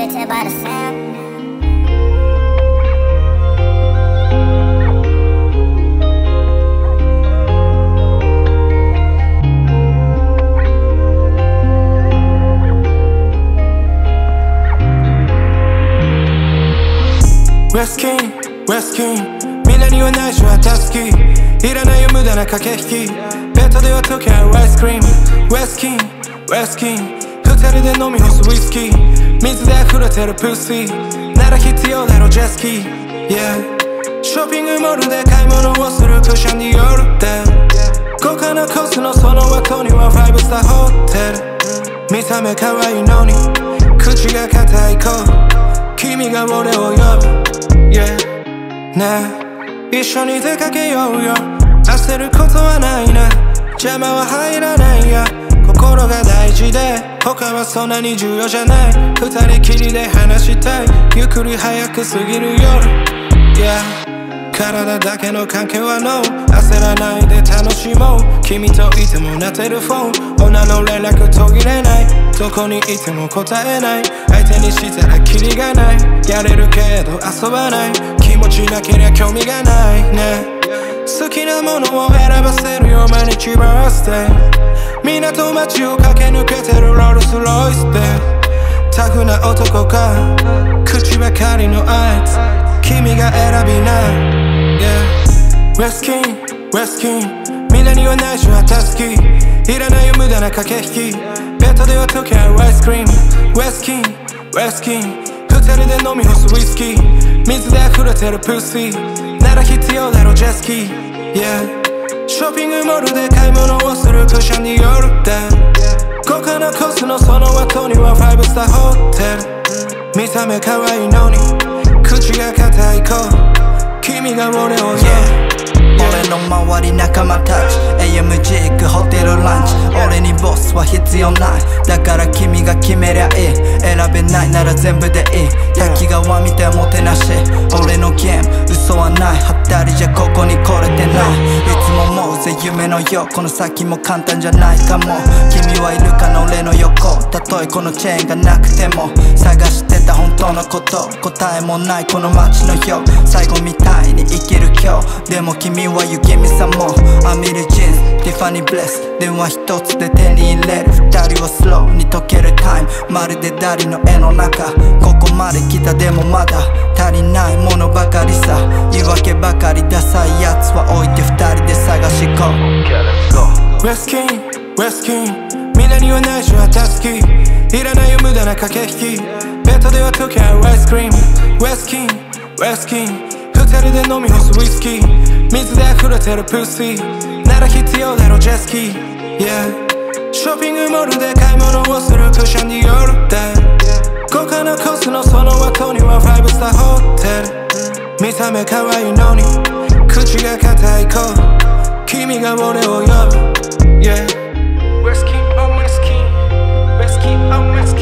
addicted by the sound. West King, West King みんなには内緒は助けいらないよ無駄な駆け引きベッドでは溶け合うアイスクリーム West King, West King 二人で飲み干すウイスキー水で溢れてるプッシーなら必要だろジェスキー Yeah ショッピングモールで買い物をするクッションによるって豪華なコースのその後には5スターホテル見た目可愛いのに口が硬い子君が俺を呼ぶYeah ねえ一緒に出かけようよ焦ることはないな邪魔は入らないや心が大事で他はそんなに重要じゃない二人きりで話したいゆっくり早く過ぎる夜 Yeah 体だけの関係は No 焦らないで楽しもう君といても鳴ってるフォン女の連絡途切れないどこにいても答えない相手にしたらキリがないやれるけど遊ばない気持ちなけりゃ興味がないね好きなものを選ばせるよ毎日バースデー港町を駆け抜けてるロールスロイスでタフな男か口ばかりのあいつ君が選びなYeah West King, West King みんなには内緒は助けいらないよ無駄な駆け引きベッドでは溶け合うアイスクリーム West King, West King 二人で飲み干すウイスキー水で溢れてるプッシーなら必要だろジェスキー Yeah ショッピングモールで買い物をするクッションによるって豪華なコースのその後には5スターホテル見た目可愛いのに口が硬い子君が俺を呼ぶ俺の周り仲間たち AMG 行くホテルランチ俺にボスは必要ないだから君が決めりゃいい選べないなら全部でいい滝川見てもてなし俺のゲーム嘘はない二人じゃここに来れてないいつも思うぜ夢のよこの先も簡単じゃないかも君はいるかな俺の横たとえこのチェーンがなくても探してた本当のこと答えもないこの街のよ最後みたいに生きる今日でも君はYou give me some more アミルジンスティファニーブレス電話一つで手に入れる二人はスローに溶けるタイムまるでダリの絵の中ここまで来たでもまだ足りないものばかりさ言い訳ばかりダサいやつは置いて二人で探し行こう West King, West King みんなには内緒は助けいらないよ無駄な駆け引きベッドでは溶け合うアイスクリーム West King, West King二人で飲み干すウイスキー水で溢れてるプッシーなら必要だろジェスキー Yeah ショッピングモールで買い物をするクッションによるって豪華なコースのその後には5スターホテル見た目可愛いのに口が硬い子君が俺を呼ぶ Yeah West King, oh West King West King, oh West King